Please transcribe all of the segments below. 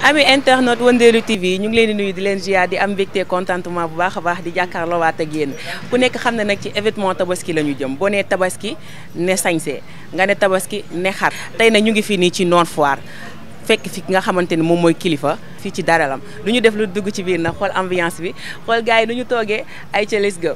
ami internet Wëndeelu TV ñu ngi leen di nuyu di leen ziar di am mbégte contentement bu baax a baax di jàkkaarloo waat ak yéen ku nekk xam ne nag ci événement tabaski la ñu jëm boo nee tabaski ne sañse nga ne tabaski ne xar tey nag ñu ngi fii nii ci Nord Foire fekk fi nga xamante ni moom mooy kilifa fii ci Daralam lu ñu def lu dugg ci biir nag xool ambiance bi xool gars yi nu ñu toogee ay ca let's go.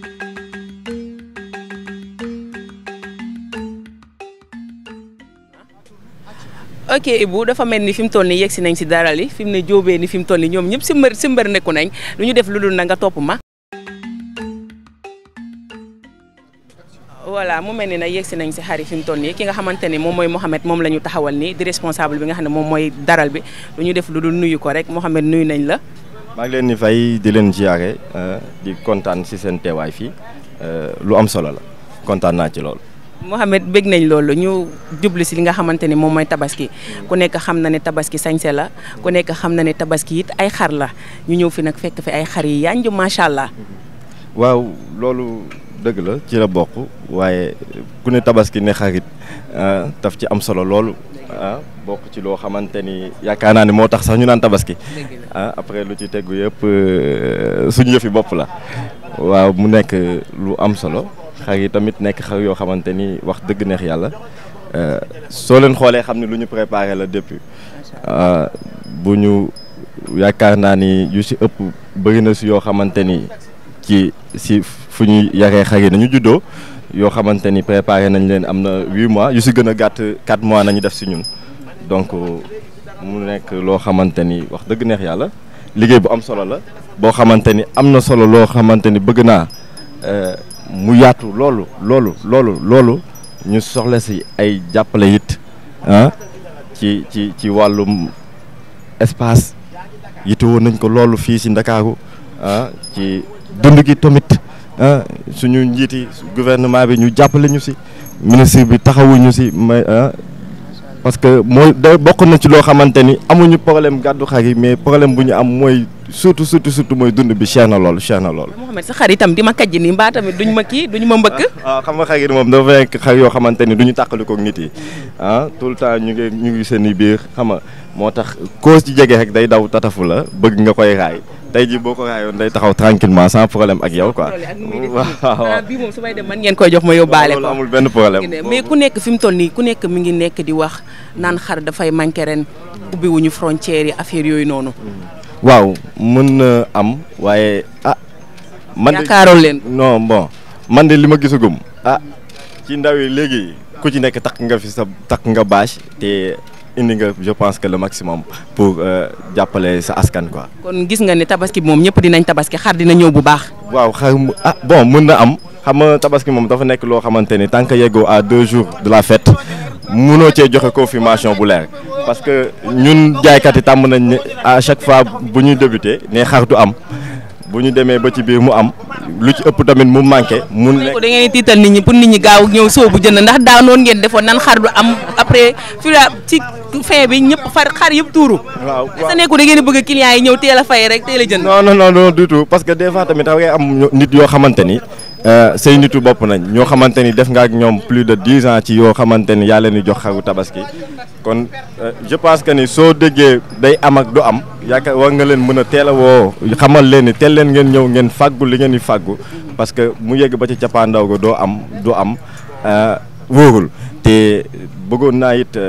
ok Ibou dafa mel ni fi mu toll nii yegg si nañ si daral yi fi mu ne jóobee ni fi mu toll nii ñoom ñëpp si mbër nekku nañ lu ñu def lu dul na nga topp ma. voilà mu mel ni nag yegg si nañ si xar yi fi mu toll nii ki nga xamante ni moom mooy Mouhamed moom la ñu taxawal nii di responsable bi nga xam ne moom mooy daral bi lu ñu def lu dul nuyu ko rek Mouhamed nuyu nañ la. maa ngi leen di fay di leen ziare di kontaan si seen teewaay fii lu am solo la kontaan naa ci loolu. Mouhamed bëgg nañ loolu ñu jublu si li nga xamante ni moom mooy tabaski ku nekk xam na ne tabaski sañse la ku nekk xam na ne tabaski it ay xar la ñu ñëw fi nag fekk fi ay xar yi yanj macha allah. waaw loolu dëgg la ci la bokk waaye ku ne tabaski ne xarit daf ci am solo loolu bokk ci loo xamante ni yaakaar naa ne moo tax sax ñu naan tabaski après lu ci tegu yëpp suñu yëfi bopp la waaw mu nekk lu am solo. xar yi tamit nekk xar yoo xamante ni wax dëgg neex yàlla soo leen xoolee xam ne lu ñu préparé la depuis bu ñu yaakaar naa ni yu si ëpp bëri na si yoo xamante ni si fu ñuy yaree xar yi nañu juddoo yoo xamante ni préparé nañ leen am na 8 mois yu si gën a gàtt 4 mois nañu def si ñun donc mu nekk loo xamante ni wax dëgg neex yàlla liggéey bu am solo la boo xamante ni am na solo loo xamante ni bëgg naa mu yaatu loolu ñu soxla si ay jàppale it ci wàllum espace yitte woon nañ ko loolu fii si Ndakaaru ci dund gi tamit suñu njiiti gouvernement bi ñu jàppale ñu si ministre bi taxawuñu si may parce que mooy da bokk na ci loo xamante ni amuñu problème gàddu xar yi mais problème bu ñu am mooy surtout mooy dund bi cher na lool. Mouhamed sa xar itam di ma kàjj nii mbaa tamit duñ ma mbëkk. waaw xam nga xar yi moom dafa nekk xar yoo xamante ni du ñu tàqaliko ak nit yi tout le temps ñu ngi seen i biir xam nga moo tax koo ci jege rek day daw tatafu la bëgg nga koy raay tey jii boo ko raayoon day taxaw tranquillement sans problème ak yow quoi. waaw bii moom su may dem man ngeen koy jox ma yóbbaale ko. amul benn problème mais ku nekk fi mu toll nii ku nekk mi ngi nekk di wax naan xar dafay manqué ren ubbiwuñu frontières yi affaire yooyu noonu. waaw mën na am waaye man de yaakaaroon leen non bon man de li ma gisagum ci ndaw yi léegi ku ci nekk takk nga bâche te indi nga je pense que le maximum pour jàppale sa askan quoi. kon gis nga ne tabaski bi moom ñëpp dinañ tabaski xar dina ñëw bu baax. waaw xar bon mën na am xam nga tabaski moom dafa nekk loo xamante ni tant que yeggoo à 2 jours de la fête mënoo cee joxe confirmation bu leer parce que ñun jaaykat yi tàmm nañ ne à chaque fois bu ñuy débuté ne xar du am bu ñu demee ba ci biir mu am lu ci ëpp tamit mu manqué. mun nekk da ngeen di tiital nit ñi pour nit ñi gaaw ñëw soobu jënd ndax daaw noonu ngeen defoon nan xar du am après ci fin bi ñëpp xar yëpp tuuru. waaw sa nekku da ngeen di bëgg clients yi ñëw teel a fay rek teel a jënd. non du tout parce que des fois tamit da ngay am nit yoo xamante ni. say nitu bopp nañ ñoo xamante ni def nga ak ñoom plus de 10 ans ci yoo xamante ni yaa leen di jox xaru tabaski kon je pense que ni soo déggee day am ak du am yaakaar war nga leen mën a teel a woo xamal leen ni teel leen ngeen ñëw ngeen fàggu li ngeen di fàggu parce que mu yegg ba ci cappaandaw ga du am wóorul te bëggoon naa it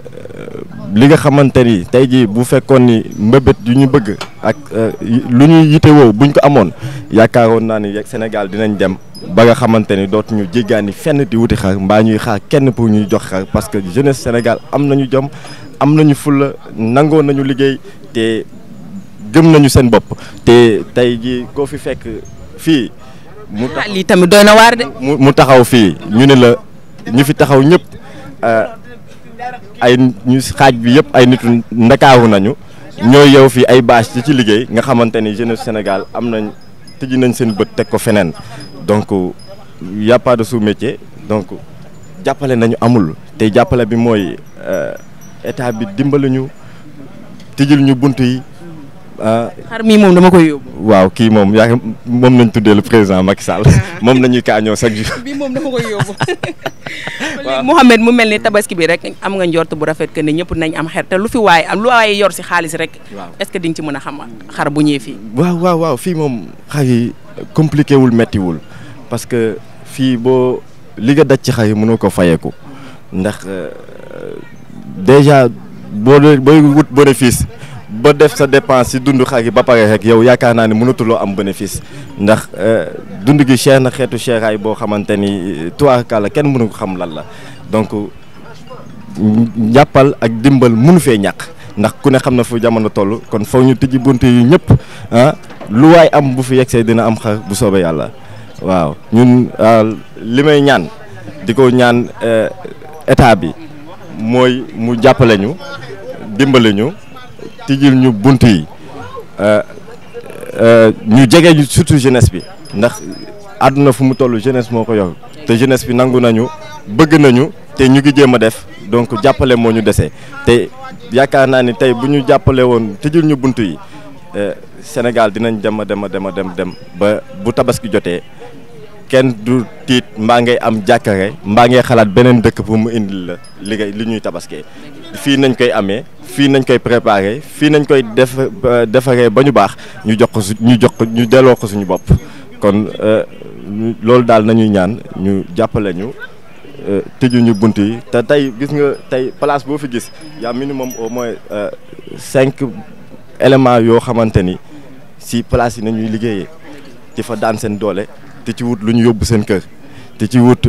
li nga xamante ni tey jii bu fekkoon ni mbëbët yu ñu bëgg ak lu ñuy yitewoo buñ ko amoon yaakaaroon naa ni Sénégal dinañ dem ba nga xamante ni dootuñu jéggaani fenn di wuti xar mbaa ñuy xaar kenn pour ñuy jox xar parce que jeunesse Sénégal am nañu jom am nañu fulla nangoo nañu liggéey te gëm nañu seen bopp te tey jii koo fi fekk fii. mu tax lii tamit doy na waar de. mu taxaw fii ñu ne la ñu fi taxaw ñëpp ay ñu xaaj bi yëpp ay nitu ndakaaru nañu ñooy yow fii ay bâche ci liggéey nga xamante ni jeunesse Sénégal am nañ tëji nañ seen bët teg ko feneen donc y a pas de sous-métier donc jàppale nañu amul te jàppale bi mooy état bi dimbali ñu tijjil ñu bunt yi xar mii moom dama koy yóbbu. waaw kii moom moom lañ tuddee le président Macky Sall moom la ñuy kaañoo chaque jour. bii moom dama koy yóbbu. waaw Mouhamed mu mel ni tabaski bi rek am nga njort bu rafet que ne ñëpp nañ am xer te lu waaye yor si xaalis rek. est-ce que di nga ci mën a xam xar bu ñëwee fii. waaw fii moom xar yi compliqué wul méttiwul parce que fii boo li nga daj ci xar yi mënoo ko fayeeku ndax déjà booy wut bénéfice ba def sa dépense ci dund xar yi ba pare rek yow yaakaar naa ne mënatuloo am bénéfice ndax dund gi cher na xeetu cheraay boo xamante ni tubaarkàlla kenn mënu ko xam lan la donc jàppal ak dimbal mënu fee ñàkk ndax ku ne xam na fu jamono toll kon foog ñu tijji bunt yu ñëpp lu waay am bu fi yegsee dina am xar bu soobee yàlla waaw ñun li may ñaan di ko ñaan état bi mooy mu jàppale ñu dimbale ñu tijjil ñu bunt yi ñu jege ñu surtout jeunesse bi ndax àdduna fu mu toll jeunesse moo ko yor te jeunesse bi nangu nañu bëgg nañu te ñu ngi jéem a def donc jàppale moo ñu desee te yaakaar naa ni tey bu ñu jàppale woon tijjil ñu bunt yi Sénégal dinañ dem ba bu tabaski jotee kenn du tiit mbaa ngay am jàkkare mbaa ngay xalaat beneen dëkk pour mu indil la li ñuy tabaskee fii nañ koy amee fii nañ koy préparer fii nañ koy defaree ba ñu baax ñu delloo ko suñu bopp kon loolu daal nañuy ñaan ñu jàppale ñu tëju ñu bunt yi te tey gis nga tey place boo fi gis y a minimum au moins 5 éléments yoo xamante ni si place yi nañuy liggéeyee di fa daan seen doole te ci wut lu ñu yóbbu seen kër te ci wut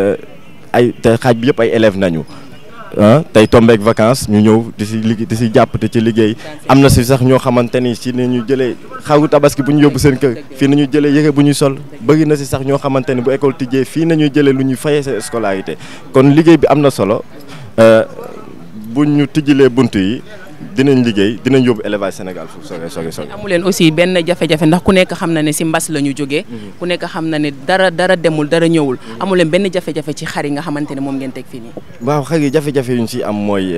te xaaj bi yëpp ay élèves nañu tey tombeek vacances ñu ñëw di si jàpp te ci liggéey am na si sax ñoo xamante ni si ne ñu jëlee xaru tabaski bu ñu yóbbu seen kër fii nañu jëlee yëre bu ñuy sol bëri na si sax ñoo xamante ni bu école tijjee fii nañuy jëlee lu ñuy fayee seen scolarité kon liggéey bi am na solo bu ñu tijjilee bunt yi dinañ liggéey dinañ yóbbu élevage Sénégal fu sore. amu leen aussi benn jafe-jafe ndax ku nekk xam na ne si mbas la ñu jógee. ku nekk xam na ne dara demul dara ñëwul. amu leen benn jafe-jafe ci xar yi nga xamante ne moom ngeen teg fii nii. waaw xar yi jafe-jafe yu ñu si am mooy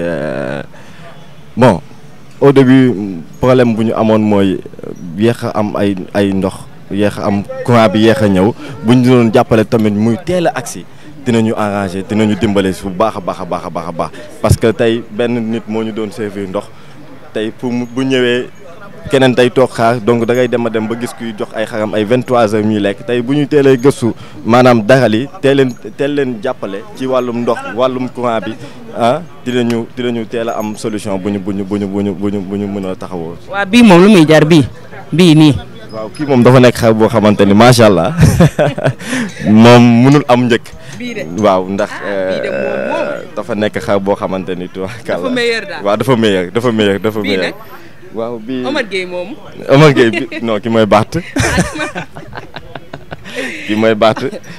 bon au début problème bu ñu amoon mooy yéex a am ay ndox yéex a am courant bi yéex a ñëw bu ñu doon jàppale tamit muy teel a agsi dinañu arrangé dinañu dimbale bu baax a baax parce que tey benn nit moo ñu doon servir ndox tey pour bu ñëwee keneen tey toog xaar donc da ngay dem ba gis kuy jox ay xaram ay 23h ñuy lekk tey bu ñu teelee gëstu maanaam daral yi teel leen jàppale ci wàllum ndox wàllum courant bi dinañu teel a am solution bu ñu mën a taxawoo. waa bii moom lu muy jar bii nii. waaw kii moom dafa nekk xar boo xamante ni macha allah moom mënul am njëkk. waaw ndax dafa nekk xar boo xamante ni tubaarkàlla waaw dafa meilleur waaw bii Omar Gueye moom. Omar Gueye bi non ki mooy baat ki mooy baat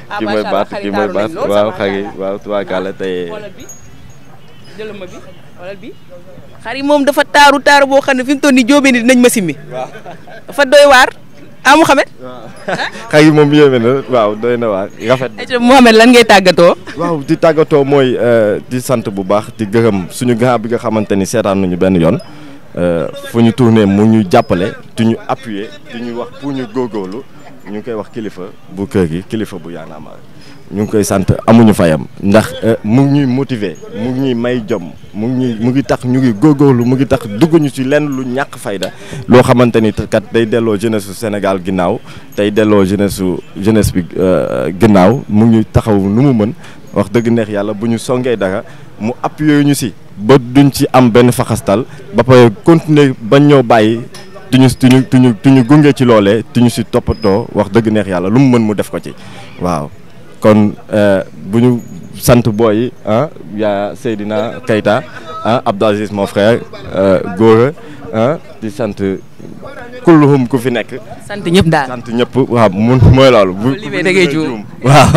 waaw xar yi waaw tubaarkàlla tey jëlama bi xoolal bi xar yi moom dafa taaru boo xam ne fi mu toll nii jóobee ni dinañ ma simmi dafa doy waar Mouhamed. xar yi moom yéeme na waaw doy na waar rafet na. Mouhamed lan ngay tàggatoo. waaw di tàggatoo mooy di sant bu baax di gërëm suñu grand bi nga xamante ni seetaan nañu benn yoon fu ñu tourné mu ñu jàppale di ñu appuyer di ñu wax pour ñu góorgóorlu ñu ngi koy wax kilifa bu kër gi kilifa bu Y'en a marre ñu ngi koy sant amuñu fayam ndax mu ngi ñuy motiver mu ngi ñuy may jom mu ngi tax ñu ngi góorgóorlu mu ngi tax dugguñu ci lenn lu ñàkk fayda loo xamante ni kat day delloo jeunesse su Sénégal ginnaaw tey delloo jeunesse bi ginnaaw mu ngi taxaw nu mu mën wax dëgg neex yàlla bu ñu songee dara mu appuyer ñu si ba duñ ci am benn faxastal ba pare continuer bañ ñoo bàyyi tuñu gunge ci loolee tuñu si toppatoo wax dëgg neex yàlla lu mu mën mu def ko ci waaw. kon bu ñu sant booy yaa Seydina Keita Abdou Aziz mon frère Gora di sant kulluhum ku fi nekk. sant ñëpp daal sant ñëpp waaw mooy loolu. bu da ngay juum waaw.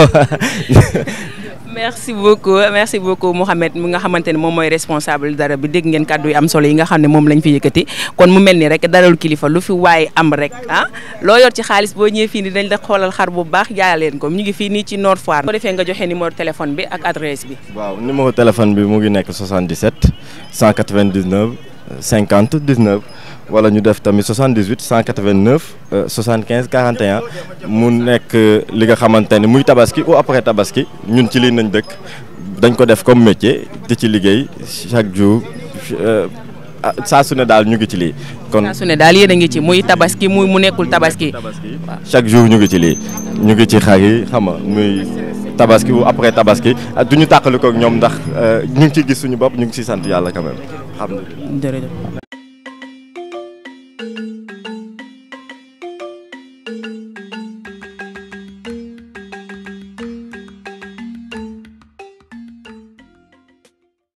merci beaucoup Mouhamed mi nga xamante ne moom mooy responsable dara bi dégg ngeen kàddu yi am solo yi nga xam ne moom lañ fi yëkkati kon mu mel ni rek daralu kilifa lu fi waaye am rek loo yor ci xaalis boo ñëwee fii nii dañ la xoolal xar bu baax jaay leen ko ñu ngi fii nii ci Nord Foire. boo defee nga joxe numéro téléphone bi ak adresse bi. waaw numéro téléphone bi mu ngi nekk 77 199 50 19 wala ñu def tamit 78 189 75 41 mu nekk li nga xamante ni muy tabaski ou après tabaski ñun ci lii nañ dëkk dañ ko def comme métier di ci liggéey chaque jour saa su ne daal ñu ngi ci lii. kon saa su ne daal yéen a ngi ci muy tabaski muy mu nekkul tabaski. chaque jour ñu ngi ci lii ñu ngi ci xar yi xam nga muy tabaski ou après tabaski du ñu tàqali ko ak ñoom ndax ñu ngi ciy gis suñu bopp ñu ngi ciy sant yàlla quand même alhamdulilah. jërëjëf.